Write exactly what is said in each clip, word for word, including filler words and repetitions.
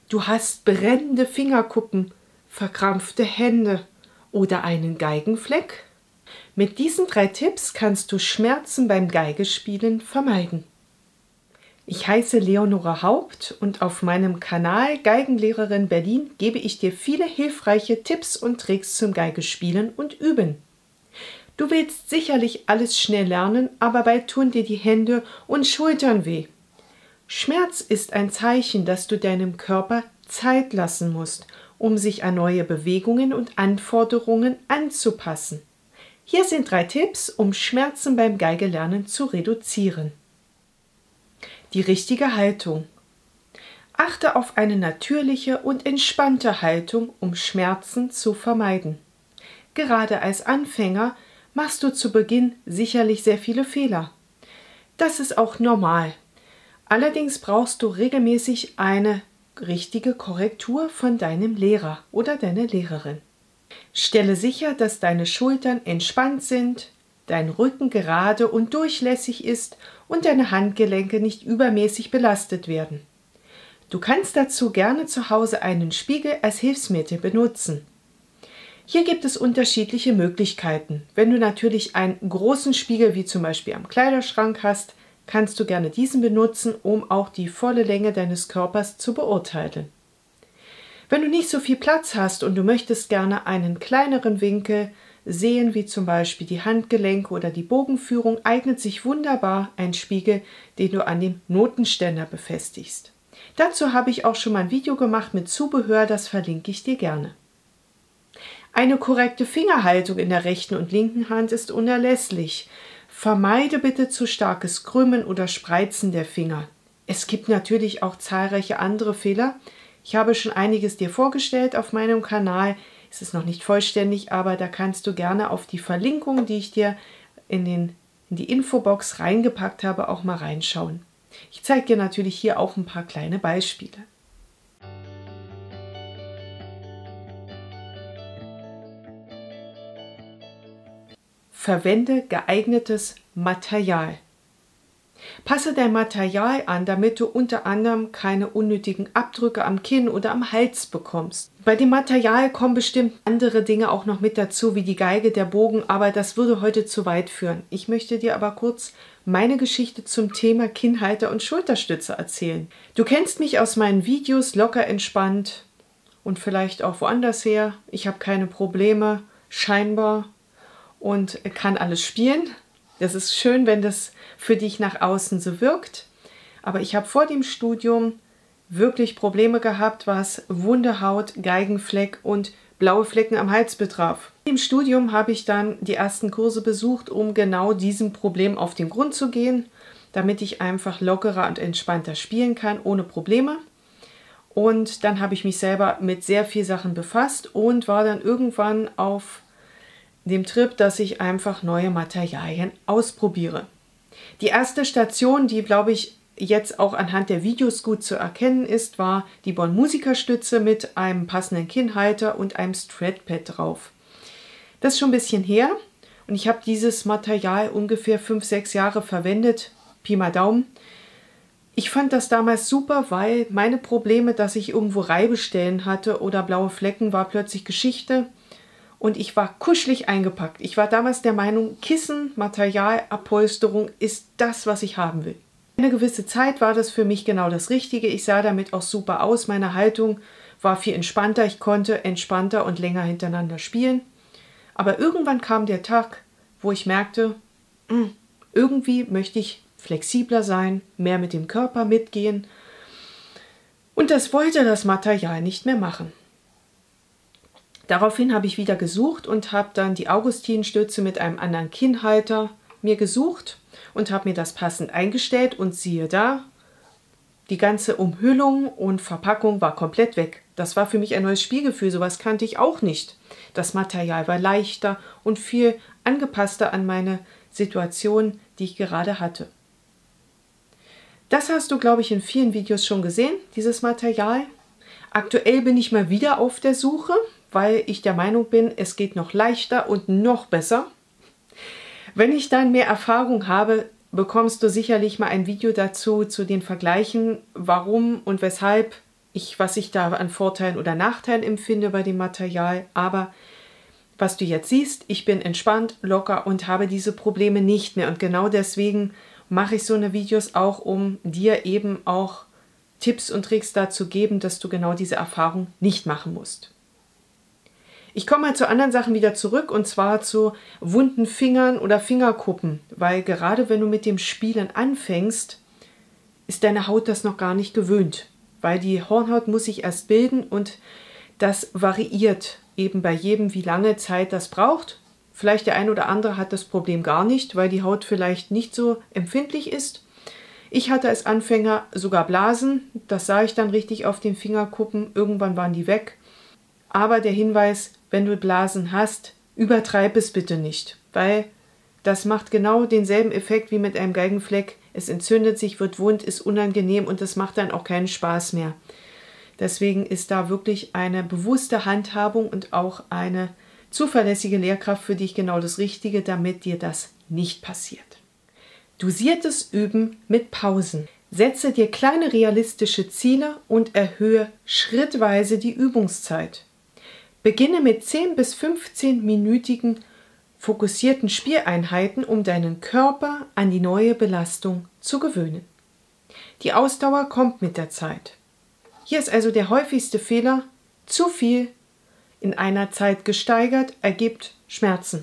Du hast brennende Fingerkuppen, verkrampfte Hände oder einen Geigenfleck? Mit diesen drei Tipps kannst du Schmerzen beim Geigespielen vermeiden. Ich heiße Leonora Haupt und auf meinem Kanal Geigenlehrerin Berlin gebe ich dir viele hilfreiche Tipps und Tricks zum Geigespielen und Üben. Du willst sicherlich alles schnell lernen, aber bald tun dir die Hände und Schultern weh. Schmerz ist ein Zeichen, dass du deinem Körper Zeit lassen musst, um sich an neue Bewegungen und Anforderungen anzupassen. Hier sind drei Tipps, um Schmerzen beim Geigelernen zu reduzieren. Die richtige Haltung. Achte auf eine natürliche und entspannte Haltung, um Schmerzen zu vermeiden. Gerade als Anfänger machst du zu Beginn sicherlich sehr viele Fehler. Das ist auch normal. Allerdings brauchst du regelmäßig eine richtige Korrektur von deinem Lehrer oder deiner Lehrerin. Stelle sicher, dass deine Schultern entspannt sind, dein Rücken gerade und durchlässig ist und deine Handgelenke nicht übermäßig belastet werden. Du kannst dazu gerne zu Hause einen Spiegel als Hilfsmittel benutzen. Hier gibt es unterschiedliche Möglichkeiten. Wenn du natürlich einen großen Spiegel wie zum Beispiel am Kleiderschrank hast, kannst du gerne diesen benutzen, um auch die volle Länge deines Körpers zu beurteilen. Wenn du nicht so viel Platz hast und du möchtest gerne einen kleineren Winkel sehen, wie zum Beispiel die Handgelenke oder die Bogenführung, eignet sich wunderbar ein Spiegel, den du an dem Notenständer befestigst. Dazu habe ich auch schon mal ein Video gemacht mit Zubehör, das verlinke ich dir gerne. Eine korrekte Fingerhaltung in der rechten und linken Hand ist unerlässlich. Vermeide bitte zu starkes Krümmen oder Spreizen der Finger. Es gibt natürlich auch zahlreiche andere Fehler. Ich habe schon einiges dir vorgestellt auf meinem Kanal. Es ist noch nicht vollständig, aber da kannst du gerne auf die Verlinkung, die ich dir in, den, in die Infobox reingepackt habe, auch mal reinschauen. Ich zeige dir natürlich hier auch ein paar kleine Beispiele. Verwende geeignetes Material. Passe dein Material an, damit du unter anderem keine unnötigen Abdrücke am Kinn oder am Hals bekommst. Bei dem Material kommen bestimmt andere Dinge auch noch mit dazu, wie die Geige, der Bogen, aber das würde heute zu weit führen. Ich möchte dir aber kurz meine Geschichte zum Thema Kinnhalter und Schulterstütze erzählen. Du kennst mich aus meinen Videos locker entspannt und vielleicht auch woanders her. Ich habe keine Probleme, scheinbar, und kann alles spielen. Das ist schön, wenn das für dich nach außen so wirkt. Aber ich habe vor dem Studium wirklich Probleme gehabt, was wunde Haut, Geigenfleck und blaue Flecken am Hals betraf. Im Studium habe ich dann die ersten Kurse besucht, um genau diesem Problem auf den Grund zu gehen, damit ich einfach lockerer und entspannter spielen kann, ohne Probleme. Und dann habe ich mich selber mit sehr vielen Sachen befasst und war dann irgendwann auf dem Trip, dass ich einfach neue Materialien ausprobiere. Die erste Station, die, glaube ich, jetzt auch anhand der Videos gut zu erkennen ist, war die Bonn Musikerstütze mit einem passenden Kinnhalter und einem Stretpad drauf. Das ist schon ein bisschen her und ich habe dieses Material ungefähr fünf, sechs Jahre verwendet, Pi mal Daumen. Ich fand das damals super, weil meine Probleme, dass ich irgendwo Reibestellen hatte oder blaue Flecken, war plötzlich Geschichte. Und ich war kuschelig eingepackt. Ich war damals der Meinung, Kissen, Material, Abpolsterung ist das, was ich haben will. Eine gewisse Zeit war das für mich genau das Richtige. Ich sah damit auch super aus. Meine Haltung war viel entspannter. Ich konnte entspannter und länger hintereinander spielen. Aber irgendwann kam der Tag, wo ich merkte, mh, irgendwie möchte ich flexibler sein, mehr mit dem Körper mitgehen. Und das wollte das Material nicht mehr machen. Daraufhin habe ich wieder gesucht und habe dann die Augustinstütze mit einem anderen Kinnhalter mir gesucht und habe mir das passend eingestellt und siehe da, die ganze Umhüllung und Verpackung war komplett weg. Das war für mich ein neues Spielgefühl, sowas kannte ich auch nicht. Das Material war leichter und viel angepasster an meine Situation, die ich gerade hatte. Das hast du, glaube ich, in vielen Videos schon gesehen, dieses Material. Aktuell bin ich mal wieder auf der Suche, weil ich der Meinung bin, es geht noch leichter und noch besser. Wenn ich dann mehr Erfahrung habe, bekommst du sicherlich mal ein Video dazu, zu den Vergleichen, warum und weshalb ich, was ich da an Vorteilen oder Nachteilen empfinde bei dem Material. Aber was du jetzt siehst, ich bin entspannt, locker und habe diese Probleme nicht mehr. Und genau deswegen mache ich so eine Videos auch, um dir eben auch Tipps und Tricks dazu geben, dass du genau diese Erfahrung nicht machen musst. Ich komme mal zu anderen Sachen wieder zurück, und zwar zu wunden Fingern oder Fingerkuppen, weil gerade wenn du mit dem Spielen anfängst, ist deine Haut das noch gar nicht gewöhnt, weil die Hornhaut muss sich erst bilden und das variiert eben bei jedem, wie lange Zeit das braucht. Vielleicht der ein oder andere hat das Problem gar nicht, weil die Haut vielleicht nicht so empfindlich ist. Ich hatte als Anfänger sogar Blasen, das sah ich dann richtig auf den Fingerkuppen, irgendwann waren die weg. Aber der Hinweis, wenn du Blasen hast, übertreib es bitte nicht, weil das macht genau denselben Effekt wie mit einem Geigenfleck. Es entzündet sich, wird wund, ist unangenehm und das macht dann auch keinen Spaß mehr. Deswegen ist da wirklich eine bewusste Handhabung und auch eine zuverlässige Lehrkraft für dich genau das Richtige, damit dir das nicht passiert. Dosiertes Üben mit Pausen. Setze dir kleine realistische Ziele und erhöhe schrittweise die Übungszeit. Beginne mit zehn bis fünfzehn-minütigen fokussierten Spieleinheiten, um deinen Körper an die neue Belastung zu gewöhnen. Die Ausdauer kommt mit der Zeit. Hier ist also der häufigste Fehler: zu viel in einer Zeit gesteigert ergibt Schmerzen.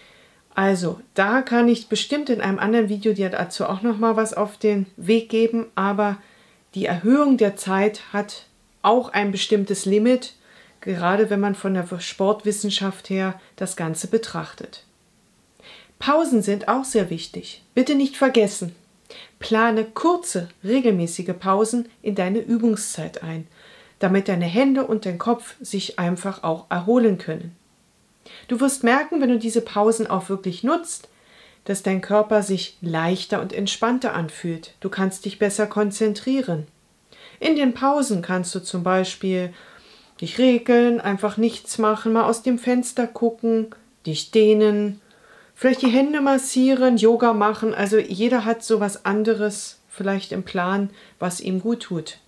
Also, da kann ich bestimmt in einem anderen Video dir dazu auch noch mal was auf den Weg geben, aber die Erhöhung der Zeit hat auch ein bestimmtes Limit, gerade wenn man von der Sportwissenschaft her das Ganze betrachtet. Pausen sind auch sehr wichtig. Bitte nicht vergessen. Plane kurze, regelmäßige Pausen in deine Übungszeit ein, damit deine Hände und dein Kopf sich einfach auch erholen können. Du wirst merken, wenn du diese Pausen auch wirklich nutzt, dass dein Körper sich leichter und entspannter anfühlt. Du kannst dich besser konzentrieren. In den Pausen kannst du zum Beispiel dich regeln, einfach nichts machen, mal aus dem Fenster gucken, dich dehnen, vielleicht die Hände massieren, Yoga machen. Also jeder hat so was anderes vielleicht im Plan, was ihm gut tut.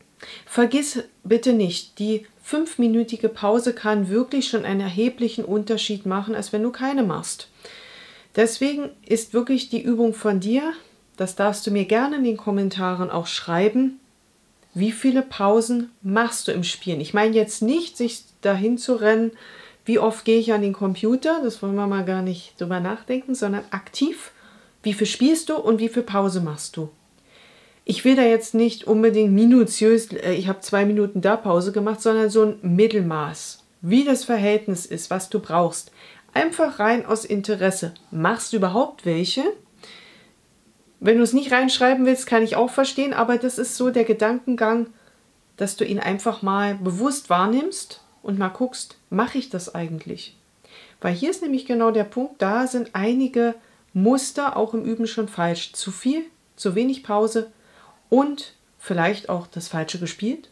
Vergiss bitte nicht, die fünfminütige Pause kann wirklich schon einen erheblichen Unterschied machen, als wenn du keine machst. Deswegen ist wirklich die Übung von dir. Das darfst du mir gerne in den Kommentaren auch schreiben. Wie viele Pausen machst du im Spielen? Ich meine jetzt nicht, sich dahin zu rennen, wie oft gehe ich an den Computer, das wollen wir mal gar nicht drüber nachdenken, sondern aktiv, wie viel spielst du und wie viel Pause machst du? Ich will da jetzt nicht unbedingt minutiös, ich habe zwei Minuten da Pause gemacht, sondern so ein Mittelmaß, wie das Verhältnis ist, was du brauchst. Einfach rein aus Interesse. Machst du überhaupt welche? Wenn du es nicht reinschreiben willst, kann ich auch verstehen, aber das ist so der Gedankengang, dass du ihn einfach mal bewusst wahrnimmst und mal guckst, mache ich das eigentlich? Weil hier ist nämlich genau der Punkt, da sind einige Muster auch im Üben schon falsch. Zu viel, zu wenig Pause und vielleicht auch das Falsche gespielt.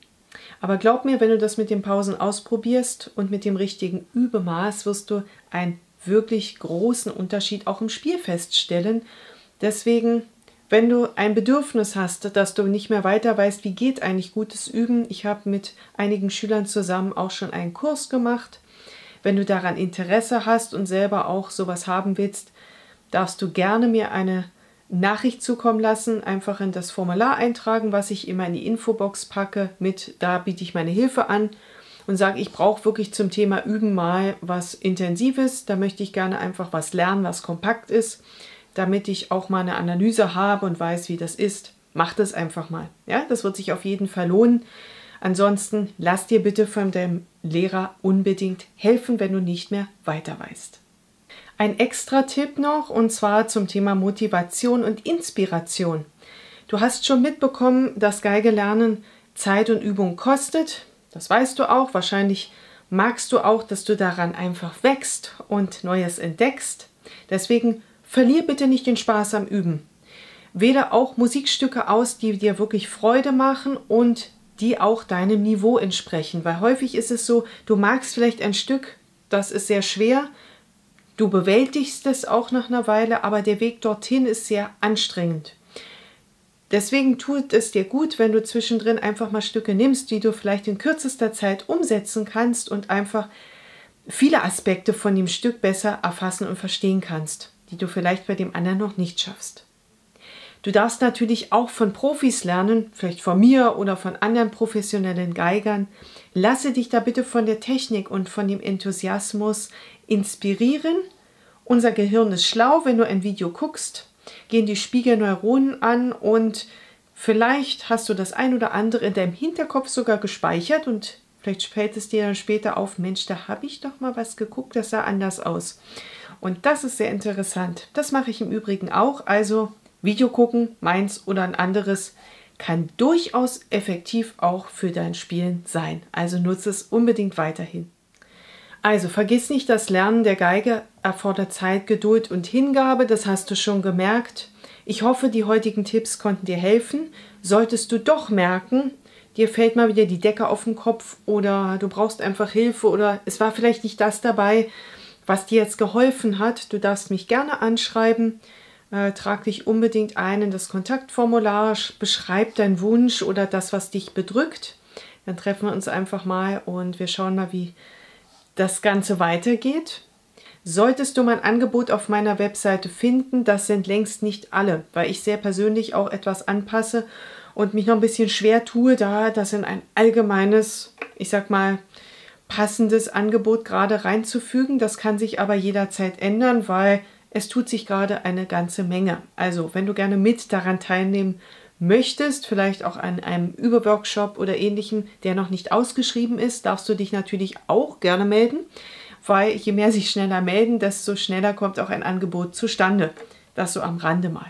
Aber glaub mir, wenn du das mit den Pausen ausprobierst und mit dem richtigen Übemaß, wirst du einen wirklich großen Unterschied auch im Spiel feststellen. Deswegen, wenn du ein Bedürfnis hast, dass du nicht mehr weiter weißt, wie geht eigentlich gutes Üben, ich habe mit einigen Schülern zusammen auch schon einen Kurs gemacht. Wenn du daran Interesse hast und selber auch sowas haben willst, darfst du gerne mir eine Nachricht zukommen lassen, einfach in das Formular eintragen, was ich immer in die Infobox packe. Mit, da biete ich meine Hilfe an und sage, ich brauche wirklich zum Thema Üben mal was Intensives. Da möchte ich gerne einfach was lernen, was kompakt ist, damit ich auch mal eine Analyse habe und weiß, wie das ist. Mach das einfach mal. Ja, das wird sich auf jeden Fall lohnen. Ansonsten lass dir bitte von deinem Lehrer unbedingt helfen, wenn du nicht mehr weiter weißt. Ein extra Tipp noch, und zwar zum Thema Motivation und Inspiration. Du hast schon mitbekommen, dass Geige lernen Zeit und Übung kostet. Das weißt du auch. Wahrscheinlich magst du auch, dass du daran einfach wächst und Neues entdeckst. Deswegen verlier bitte nicht den Spaß am Üben. Wähle auch Musikstücke aus, die dir wirklich Freude machen und die auch deinem Niveau entsprechen. Weil häufig ist es so, du magst vielleicht ein Stück, das ist sehr schwer, du bewältigst es auch nach einer Weile, aber der Weg dorthin ist sehr anstrengend. Deswegen tut es dir gut, wenn du zwischendrin einfach mal Stücke nimmst, die du vielleicht in kürzester Zeit umsetzen kannst und einfach viele Aspekte von dem Stück besser erfassen und verstehen kannst, die du vielleicht bei dem anderen noch nicht schaffst. Du darfst natürlich auch von Profis lernen, vielleicht von mir oder von anderen professionellen Geigern. Lasse dich da bitte von der Technik und von dem Enthusiasmus inspirieren. Unser Gehirn ist schlau, wenn du ein Video guckst, gehen die Spiegelneuronen an und vielleicht hast du das ein oder andere in deinem Hinterkopf sogar gespeichert und vielleicht fällt es dir dann später auf, Mensch, da habe ich doch mal was geguckt, das sah anders aus. Und das ist sehr interessant. Das mache ich im Übrigen auch, also Video gucken, meins oder ein anderes, kann durchaus effektiv auch für dein Spielen sein. Also nutze es unbedingt weiterhin. Also vergiss nicht, das Lernen der Geige erfordert Zeit, Geduld und Hingabe, das hast du schon gemerkt. Ich hoffe, die heutigen Tipps konnten dir helfen. Solltest du doch merken, dir fällt mal wieder die Decke auf den Kopf oder du brauchst einfach Hilfe oder es war vielleicht nicht das dabei, was dir jetzt geholfen hat, du darfst mich gerne anschreiben. Äh, trag dich unbedingt ein in das Kontaktformular, beschreib deinen Wunsch oder das, was dich bedrückt. Dann treffen wir uns einfach mal und wir schauen mal, wie das Ganze weitergeht. Solltest du mein Angebot auf meiner Webseite finden, das sind längst nicht alle, weil ich sehr persönlich auch etwas anpasse und mich noch ein bisschen schwer tue, da das in ein allgemeines, ich sag mal, passendes Angebot gerade reinzufügen. Das kann sich aber jederzeit ändern, weil es tut sich gerade eine ganze Menge. Also, wenn du gerne mit daran teilnehmen möchtest, vielleicht auch an einem Überworkshop oder ähnlichem, der noch nicht ausgeschrieben ist, darfst du dich natürlich auch gerne melden, weil je mehr sich schneller melden, desto schneller kommt auch ein Angebot zustande. Das so am Rande mal.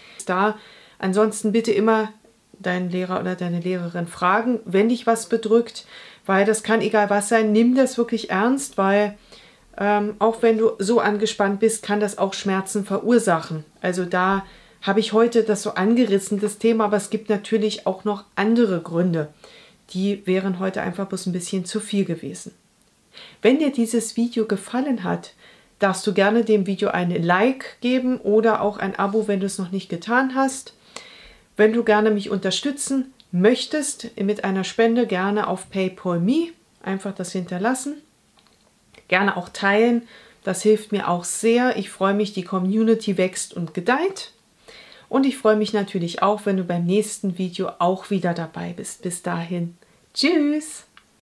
Da ansonsten bitte immer deinen Lehrer oder deine Lehrerin fragen, wenn dich was bedrückt, weil das kann egal was sein, nimm das wirklich ernst, weil Ähm, auch wenn du so angespannt bist, kann das auch Schmerzen verursachen. Also da habe ich heute das so angerissen, das Thema, aber es gibt natürlich auch noch andere Gründe. Die wären heute einfach bloß ein bisschen zu viel gewesen. Wenn dir dieses Video gefallen hat, darfst du gerne dem Video eine Like geben oder auch ein Abo, wenn du es noch nicht getan hast. Wenn du gerne mich unterstützen möchtest, mit einer Spende gerne auf PayPal Me, einfach das hinterlassen. Gerne auch teilen, das hilft mir auch sehr. Ich freue mich, die Community wächst und gedeiht. Und ich freue mich natürlich auch, wenn du beim nächsten Video auch wieder dabei bist. Bis dahin, tschüss!